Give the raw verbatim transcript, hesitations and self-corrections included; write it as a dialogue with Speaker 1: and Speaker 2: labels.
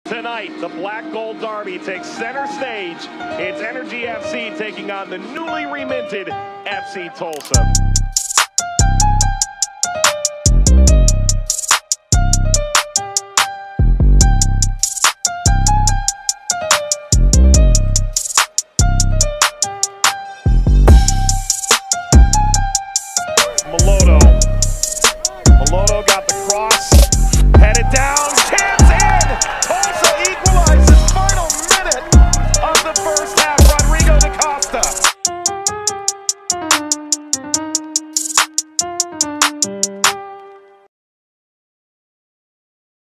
Speaker 1: Tonight, the Black Gold Derby takes center stage. It's Energy F C taking on the newly reminted F C Tulsa.